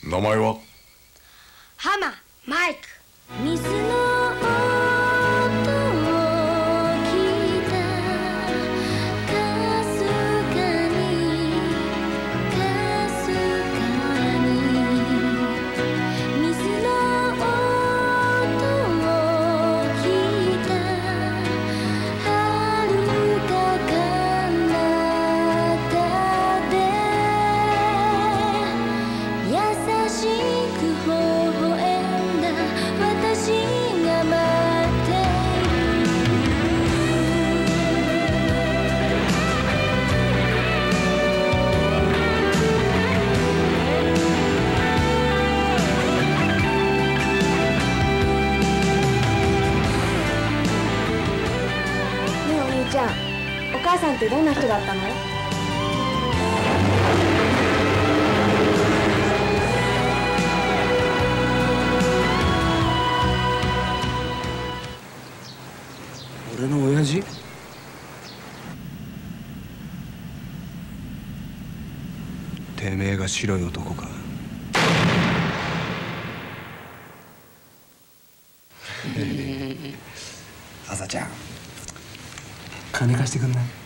名前は？ ハマ、マイク。 水の音を聞いたかすかにかすかに水の音を聞いた遥か彼方で優しく微笑んだ私が待っていねえお兄ちゃん、お母さんってどんな人だったの？ 俺の親父？てめえが白い男か。朝ちゃん、金貸してくんない？